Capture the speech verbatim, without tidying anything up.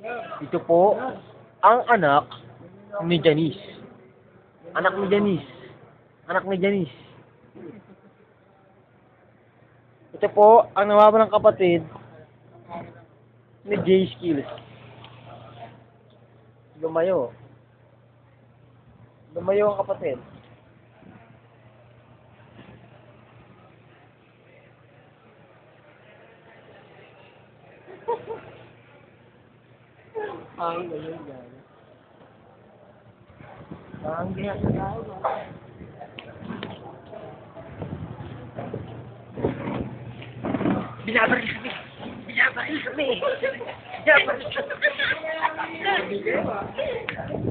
Ito po ang anak ni Janice. Anak ni Janice. Anak ni Janice. Ito po ang nawawalang kapatid ni Jay Skills. Lumayo. Lumayo ang kapatid. Ang ganyan yan. Ang ganyan sa tao. Binabaril kami! Binabaril kami! Binabaril kami!